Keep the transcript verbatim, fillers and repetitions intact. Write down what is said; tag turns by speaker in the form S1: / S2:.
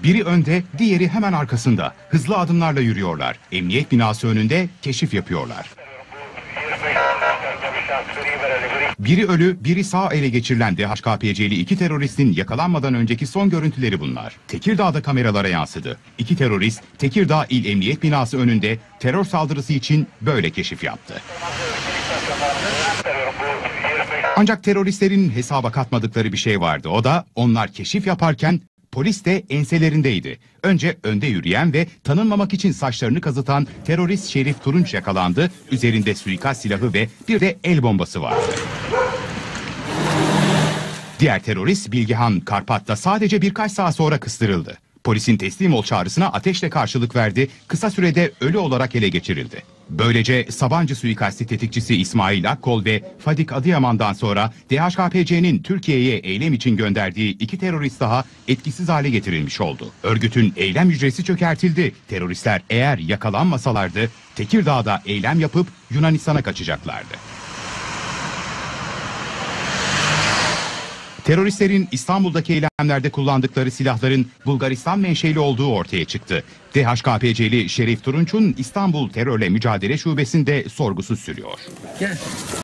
S1: Biri önde, diğeri hemen arkasında. Hızlı adımlarla yürüyorlar. Emniyet binası önünde keşif yapıyorlar. Biri ölü, biri sağ ele geçirilen D H K P C'li iki teröristin yakalanmadan önceki son görüntüleri bunlar. Tekirdağ'da kameralara yansıdı. İki terörist Tekirdağ İl Emniyet Binası önünde terör saldırısı için böyle keşif yaptı. Ancak teröristlerin hesaba katmadıkları bir şey vardı. O da onlar keşif yaparken polis de enselerindeydi. Önce önde yürüyen ve tanınmamak için saçlarını kazıtan terörist Şerif Turunç yakalandı. Üzerinde suikast silahı ve bir de el bombası vardı. Diğer terörist Bilgehan Karpat da sadece birkaç saat sonra kıstırıldı. Polisin teslim ol çağrısına ateşle karşılık verdi. Kısa sürede ölü olarak ele geçirildi. Böylece Sabancı suikasti tetikçisi İsmail Akkol ve Fadik Adıyaman'dan sonra D H K P C'nin Türkiye'ye eylem için gönderdiği iki terörist daha etkisiz hale getirilmiş oldu. Örgütün eylem hücresi çökertildi. Teröristler eğer yakalanmasalardı Tekirdağ'da eylem yapıp Yunanistan'a kaçacaklardı. Teröristlerin İstanbul'daki eylemlerde kullandıkları silahların Bulgaristan menşeli olduğu ortaya çıktı. D H K P C'li Şerif Turunç'un İstanbul Terörle Mücadele Şubesi'nde sorgusu sürüyor.
S2: Gel.